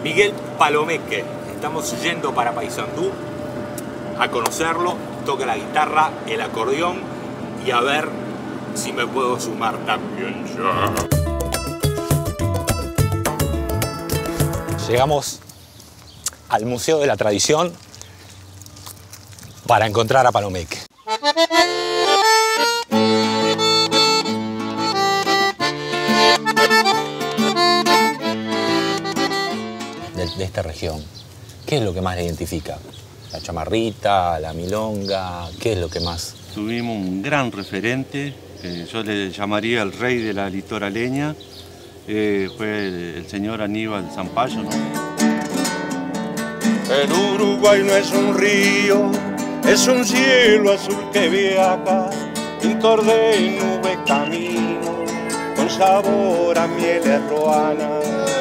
Miguel Palomeque. Estamos yendo para Paysandú a conocerlo. Toca la guitarra, el acordeón y a ver si me puedo sumar también yo. Llegamos al Museo de la Tradición para encontrar a Palomeque. De esta región, ¿qué es lo que más le identifica? ¿La chamarrita, la milonga? ¿Qué es lo que más? Tuvimos un gran referente, que yo le llamaría el rey de la litoraleña, fue el señor Aníbal Zampayo, ¿no? El Uruguay no es un río, es un cielo azul que viaja, pintor de nube camino, con sabor a miel ruana.